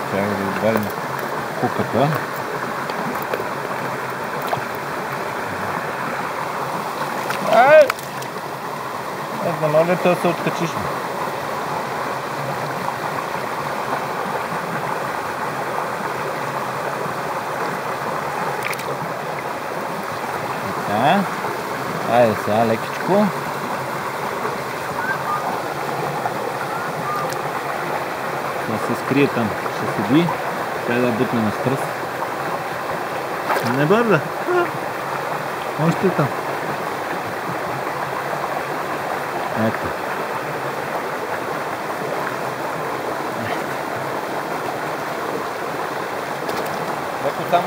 Чакай да извадим куката. Ай! Не моля да се откачиш. Така. Айде сега лекичко. Да се скрие там. Ще седи. Трябва да бутнем с пръст. Не бърза. Още там. Ето.